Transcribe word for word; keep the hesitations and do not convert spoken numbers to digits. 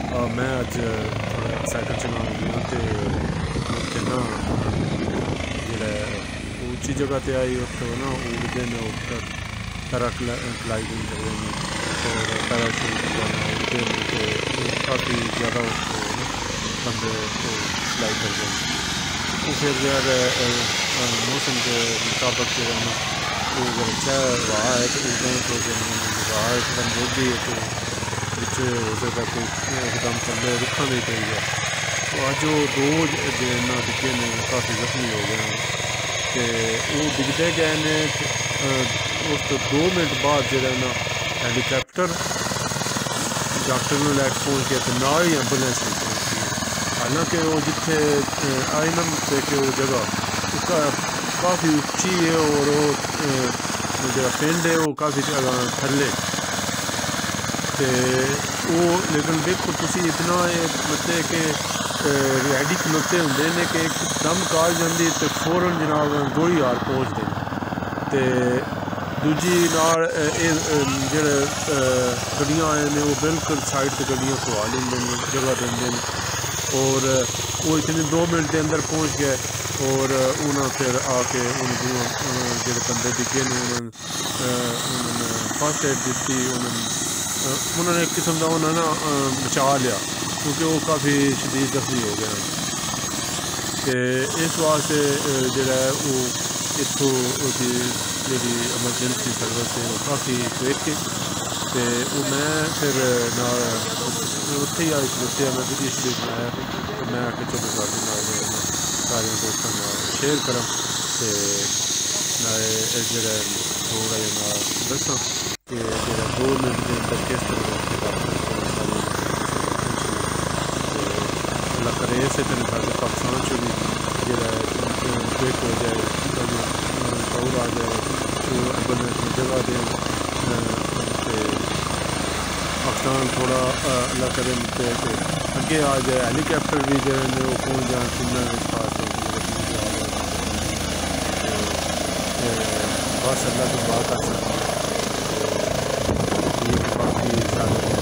आ, मैं अज थोड़ा साइकिल चलाने गया तो उत्थे ना जेह्ड़ा उच्ची जगह ते आई उत्थे ना उड़दे न उप्पर पैरा ग्लाइडिंग करदे न और पैराशूट बगैरा उड़दे न ते काफ़ी ज़्यादा उत्थे बंदे फ्लाई करदे न। वो फिर यार मौसम के मुताबिक जो है ना वो अगर अच्छा हवा है तो उड़ना थोड़े दिन हवा एकदम रोधी है तो बिच हो सकता कोई एकदम थल्ले रुखा नहीं पई है। तो अज वो दो जो ना डिगे ने काफ़ी जख्मी हो गए हैं तो वो डिगते गए ने उस तो दो मिनट बाद जो ना हैलीकैप्टर डॉक्टर ने लैके पहुँच गया तो ना ही एंबुलेंस नहीं पहुँची। हालांकि वो जिथे आई ना कि वो जगह उसका काफ़ी उच्ची है और वो जो पिंड है वो काफ़ी थल्ले ते वो लेकिन देखो तुसी इतना मतलब कि रेडी खलोते होंगे ने कि एकदम काल जाती तो फौरन जनाब गोली हार पहुँचते ते दूजी नाल जेह्ड़े गड्डियां आए ने वो बिल्कुल साइड ते गड्डियां खुआ लेंदे ने जगह देंदे ने और वो इतने दो मिनट के अंदर पहुँच गए और उन्हें फिर आके उन जो बंदे डिगे ने उन्होंने फर्स्ट एड दी उन्होंने उन्होंने एक किस्म का उन्हें ना बचा लिया क्योंकि वो काफ़ी शदीद जख्मी हो गए हैं। तो इस वास्ते जोड़ा वो इतों जी एमरजेंसी सर्विस है वो काफ़ी क्विक है तो वो मैं फिर ना उत्थे ही आई खलोते मैं वीडियो शीडियो बनाया तो मैं आके चलो सारे सारे दोस्तों शेयर करा तो नाले जो थोड़ा जहा दसा कि जो दो मिनट के अंदर किस तरह अल्लाह करे इसे तरह साढ़े पाकिस्तान च भी जो क्विक हो जाए दौड़ आ जाए एम्बुलेंस जगह दें पाकिस्तान थोड़ा अल्लाह करे अगे आ जाए हेलीकॉप्टर भी जो है वो पहुँच जाए सुनने खास बस अल्लाह की बात आ सकती है बाकी सारे